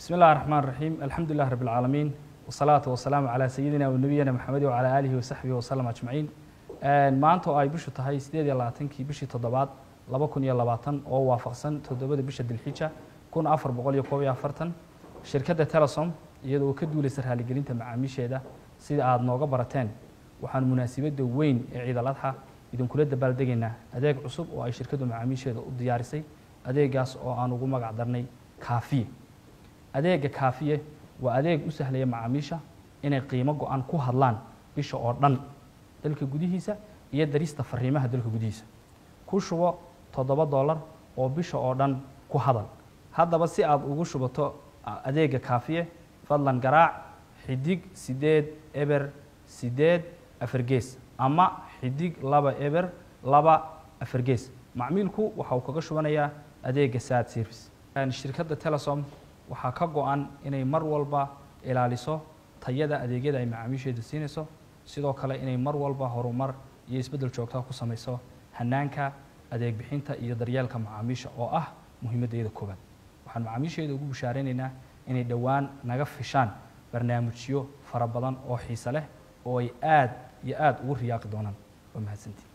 بسم الله الرحمن الرحيم الحمد لله رب العالمين والصلاة والسلام على سيدنا ونبينا محمد وعلى آله وصحبه وسلم أجمعين. maanta ay bishu tahay 28kii bishii toddobaad 2020 oo waafaqsan 7 bisha Dilxija 1441 shirkadda Telesom iyadoo ka duulaysa raaligelinta macaamiisheeda sida aad nooga barateen waxaan munaasabada weyn ee Ciid al-Adha idin kula dabaaldegaynaa adeeg cusub oo ay shirkaddu macaamiisheeda u diyaarisay adeegaas oo aan ugu magac darnay Kaafiye. adeega Kaafiye waa adeeg u sahlaya macaamiisha inay qiimo go'an ku hadlaan bisha oo dhan dalka gudihiisa iyo darista fariimaha dalka gudihiisa ku shubo $7 oo bisha oo dhan ku hadal. haddaba si aad ugu shubato adeega Kaafiye fadlan garaac xidig 8 eber 8 afargees ama xidig 2 eber 2 afargees. macmiilku waxa uu kaga shubanayaa adeega SAD service. shirkadda Telesom waxaa ka go'an inay mar walba ilaaliso tayada adeegyada ay macaamiisheedu siinayso sidoo kale inay mar walba horumar iyo isbedel joogto ku samayso hanaanka adeeg bixinta iyo daryeelka macaamiisha oo ah muhiimadeeda koobaad. waxaan macaamiisheedu ugu bushaareynaynaa inay dhawaan naga fishaan barnaamijyo fara badan oo xiiso leh oo ay aad iyo aad ugu riyaaqi doonaan. waa mahadsantiin.